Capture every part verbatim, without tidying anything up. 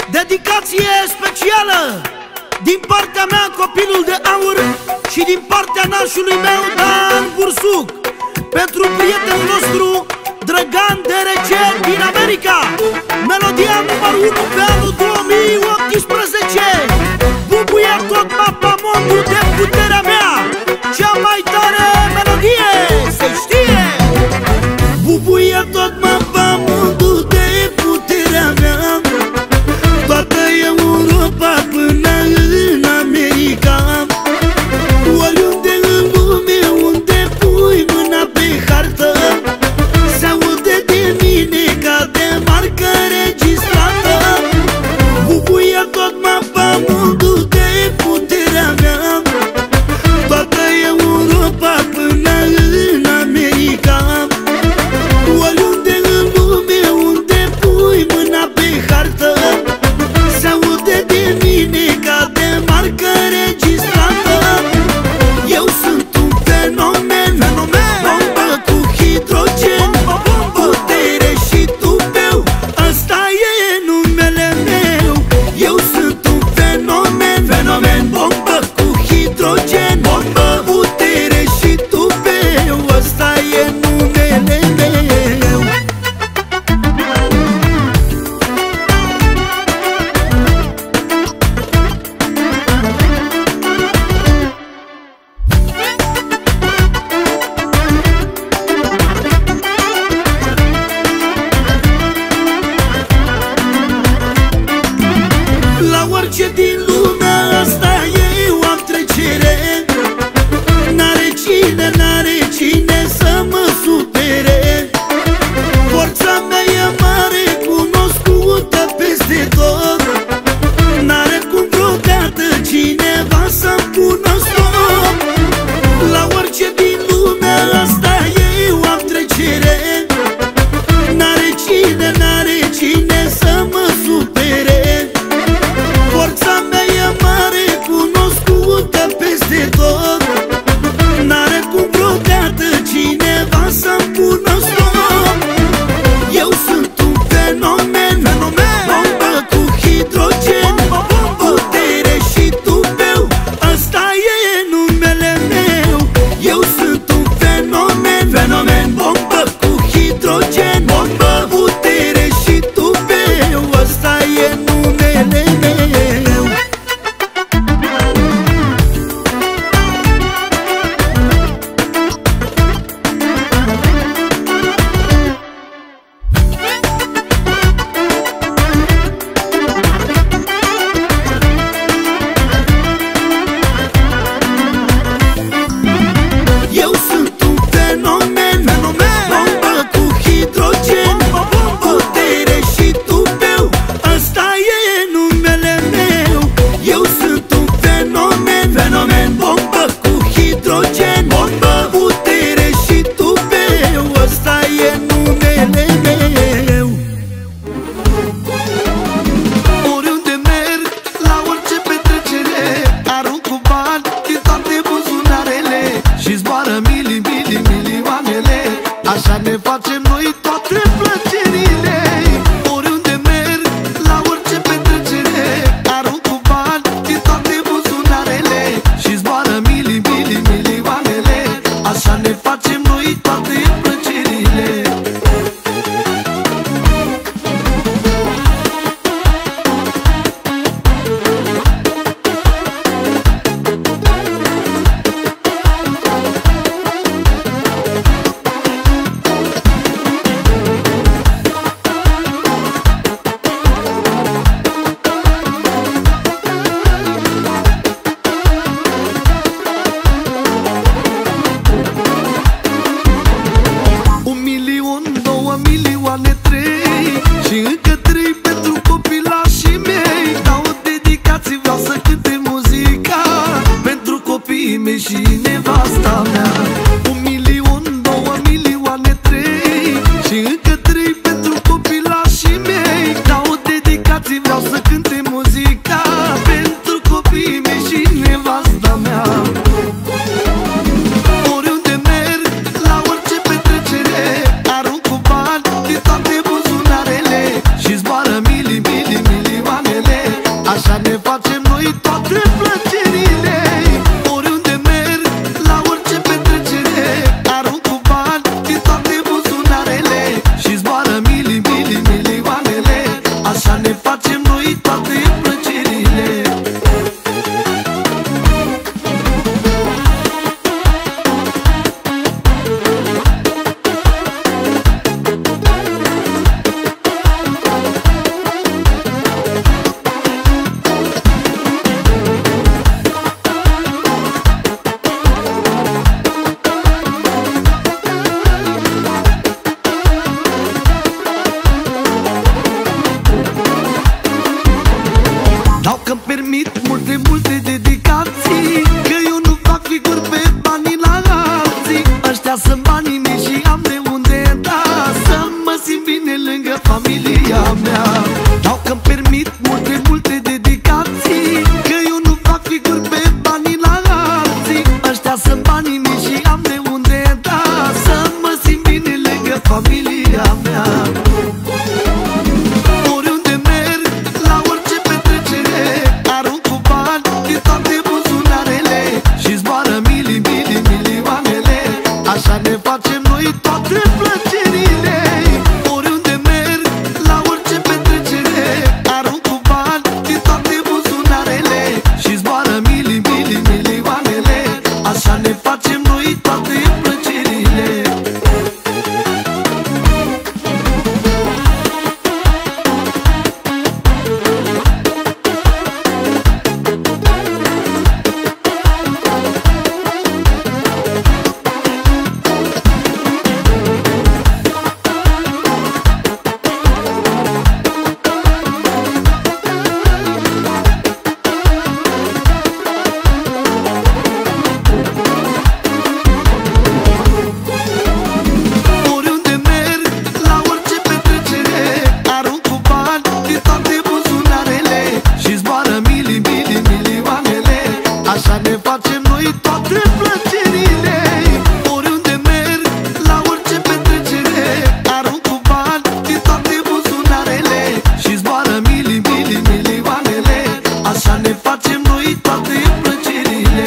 Dedicație specială din partea mea, copilul de aur, și din partea nașului meu, Dan Bursuc, pentru prietenul nostru Drăgan Derece din America. Melodia numărul unu pe anul două mii optsprezece. Bubuie tot mapamondul de puterea mea, cea mai tare melodie, se știe. Bubuie tot mapamondul de puterea mea, toată Europa până în America. Oriunde în lume, unde pui mâna pe hartă, se aude de mine ca că-mi permit multe, multe dedicații, că eu nu fac figuri pe banii la alții. Ăștia sunt banii mei și am de unde da, să mă simt bine lângă familia mea. Sau că-mi permit multe, multe dedicații, că eu nu fac figuri pe banii la alții. Ăștia sunt banii mei și am de unde da, să mă simt bine lângă familia mea. Oriunde merg, la orice petrecere, arunc cu bani din toate buzunarele și zboară mili, mili, milioanele. Așa ne facem noi toate plăcerile. Oriunde merg, la orice petrecere, arunc cu bani din toate buzunarele și zboară mili, mili, milioanele. Așa ne facem noi toate plăcerile. Așa ne facem noi toate plăcerile. Oriunde merg, la orice petrecere, arunc cu bani din toate buzunarele și zboară mili, mili, milioanele. Așa ne facem noi toate plăcerile.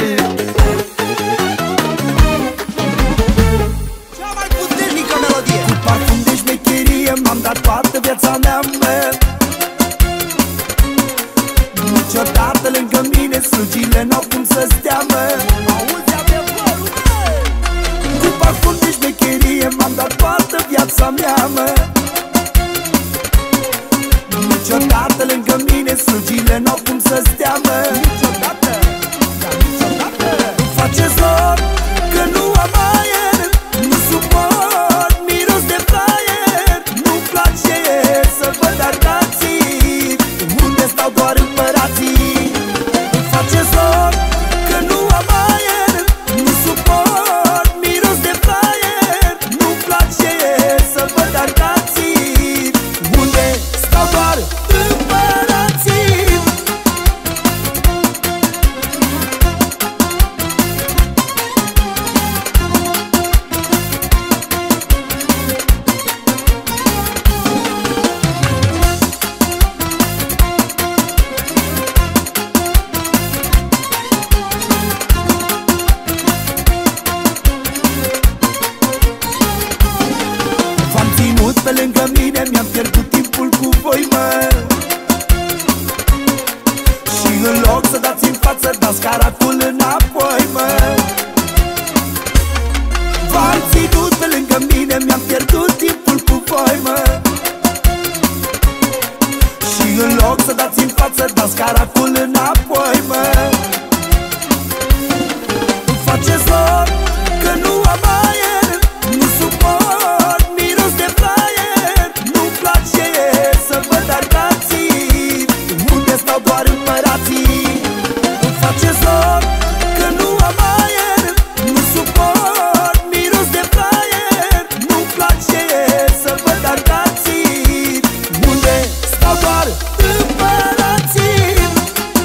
Cea mai puternică melodie. Cu parfum de șmecherie m-am dat toată viața mea, mă. Niciodată lângă mine slugile n-au cum să stea, mă. Auzi adevărul, mă. Cu parfum de șmecherie m-am dat toată viața mea, mă. Niciodată lângă mine slugile n-au cum să stea, mă. Niciodată, dar niciodată. Îmi face zor că nu am aer, nu suport miros de fraier. Nu-mi place să văd argații unde stau doar împărații. Îmi face zor că nu am aer, nu suport miros de fraier. Nu-mi place să văd argații unde stau doar împărații. V-am ținut pe lângă mine, mi-am pierdut timpul cu voi, mă. Și în loc să dați în față, dați caracul înapoi, mă. V-am ținut pe lângă mine, mi-am pierdut timpul cu voi, mă. Și în loc să dați în față, dați caracul înapoi, mă. Îmi face zor că nu am aer, nu suport miros de fraier. Nu-mi place să văd argații unde stau doar împărații. Îmi face zor că nu am aer, nu suport miros de fraier. Nu-mi place să văd argații unde stau doar împărații.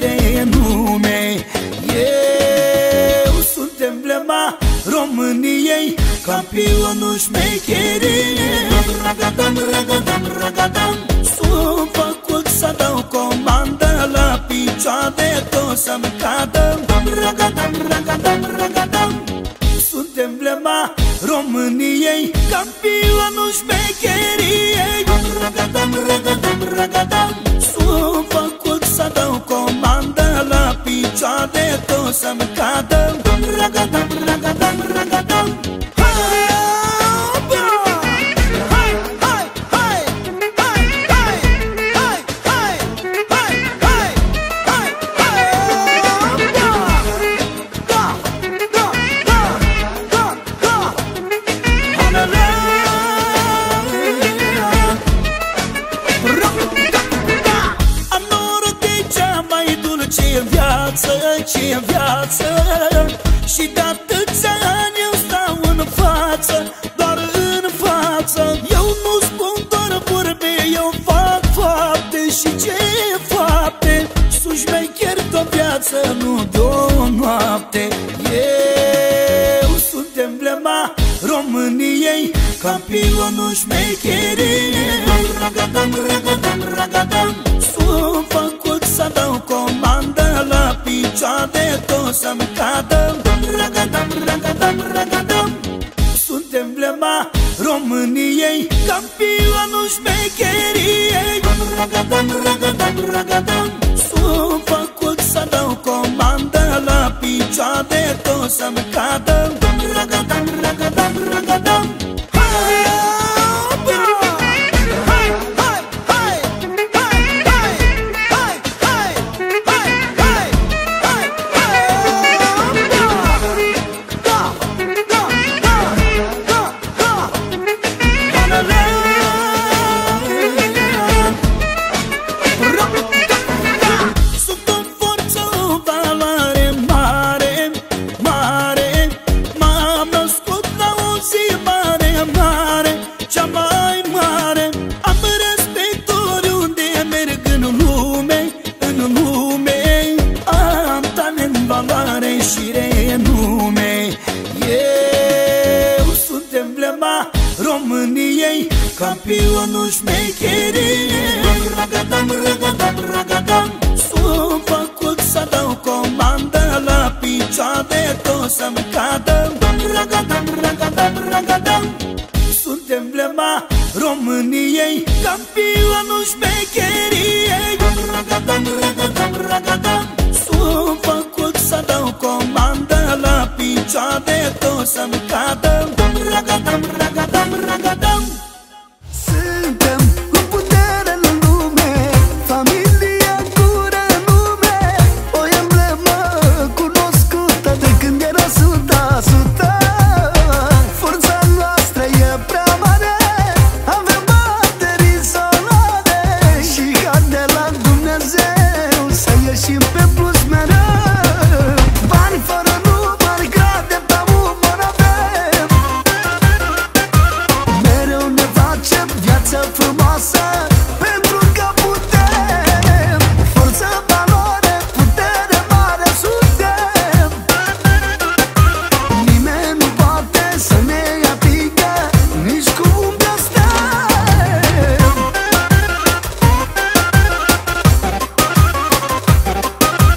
șire în lume. Eu sunt emblema României, campionul șmecherii. Ragadam, ragadam, ragadam, sunt făcut să dau comandă, la picioare tot să-mi cadă. Ragadam, ragadam, ragadam, sunt emblema României, campionul șmecheriei. Ragadam, ragadam, ragadam, sunt făcut să dau comandă, la picioare tot să-mi cadă. Ragadam, ragadam, ragadam. Ce viață, și de atâția ani eu stau în față, doar în față. Eu nu spun doar vorbe, eu fac fapte. Și ce fapte? Sunt șmecher de-o viață, nu de-o noapte. Eu sunt emblema României, campionul șmecheriei. Ragadam, ragadam, ragadam, sunt făcut să dau comandă, la picioare tot să-mi cadă. Ragadam, ragadam, ragadam, sunt emblema României, campionul șmecheriei. Ragadam, ragadam, ragadam, sunt făcut să dau comandă, la picioare tot să-mi cadă. Ragadam, ragadam, ragadam. României, campionul șmecheriei. Ragadam, ragadam, ragadam, sunt făcut să dau comandă, la picioare tot să-mi cadă. Ragadam, ragadam, ragadam, sunt emblema României, campionul șmecheriei. Ragadam, ragadam, ragadam, sunt făcut să dau comandă, la picioare tot să-mi cadă. Ragadam, ragadam, ragadam. Suntem cu putere în lume, familia cu renume, o emblemă cunoscută de când era suta, suta. Forța noastră e prea mare, avem baterii solare și har de la Dumnezeu să ieșim pe plus mereu. Bani fără număr, grade pe umăr avem, mereu ne facem viața frumoasă, pentru că putem. Forță, valoare, putere mare suntem, nimeni nu poate să ne atingă, nici cu un blestem.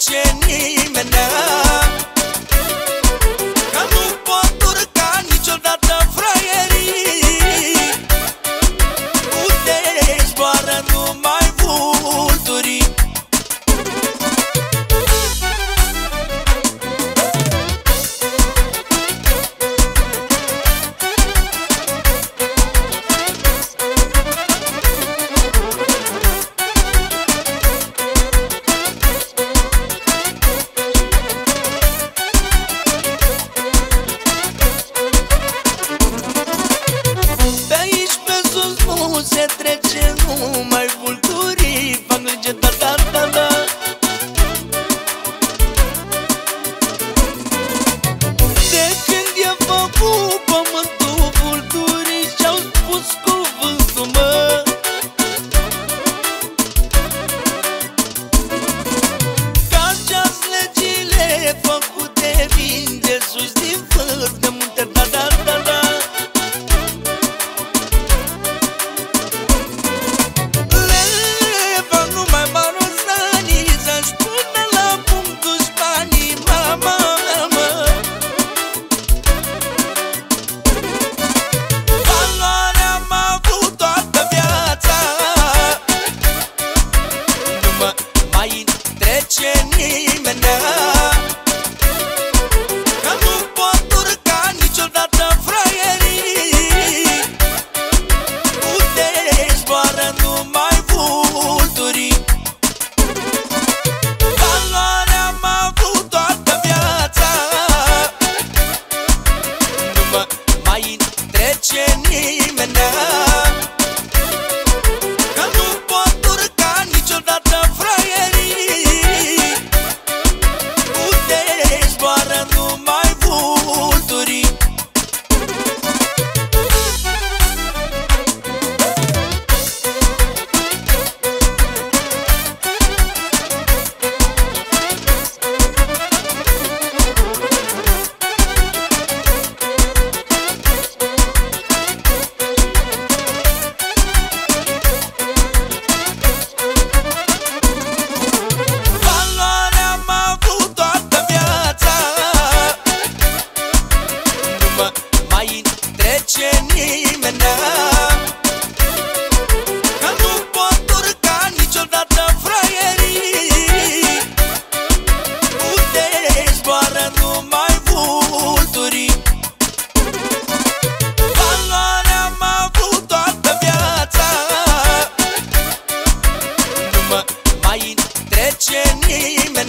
trece nimeni, că nu pot urca niciodată fraierii, unde zboară numai vulturii. Se trece numai vulturii, fac lege da da da da. De când e făcut pământul, vulturii și-au spus cuvântul, mă. Ca așa-s legile făcute vin de sus, din vârf de munte, da da da da. Trece nimeni, că nu pot urca niciodată fraierii, unde zboară numai vulturii. Valoare am avut toată viața, nu mă mai trece nimeni, că nu pot urca niciodată fraierii, zboară numai vulturii. Trece nimeni, că nu pot urca niciodată fraierii, unde zboară numai vulturii. Valoare am avut toată viața, nu mă mai trece nimeni,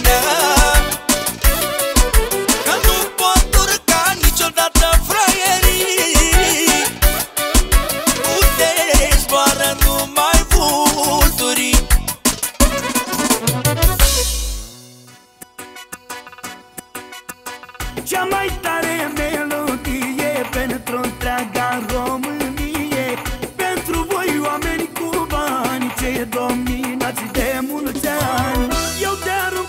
că nu pot urca niciodată fraierii, unde zboară numai vulturii. Cea mai tare melodie pentru întreaga Românie, pentru voi oameni cubani ce dominați de mulți ani. Eu te-ar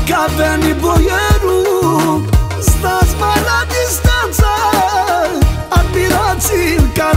Că a venit boierul, stați mai la distanță, admirați-l ca